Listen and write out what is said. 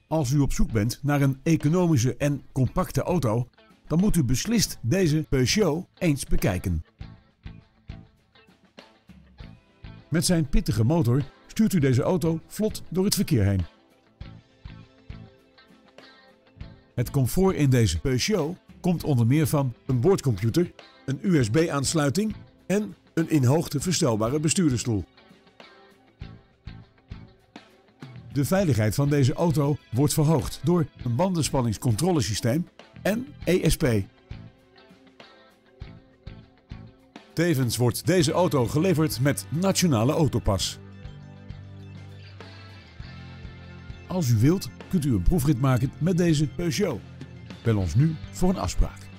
Als u op zoek bent naar een economische en compacte auto, dan moet u beslist deze Peugeot eens bekijken. Met zijn pittige motor stuurt u deze auto vlot door het verkeer heen. Het comfort in deze Peugeot komt onder meer van een boordcomputer, een USB-aansluiting en een in hoogte verstelbare bestuurdersstoel. De veiligheid van deze auto wordt verhoogd door een bandenspanningscontrolesysteem en ESP. Tevens wordt deze auto geleverd met Nationale Autopas. Als u wilt, kunt u een proefrit maken met deze Peugeot. Bel ons nu voor een afspraak.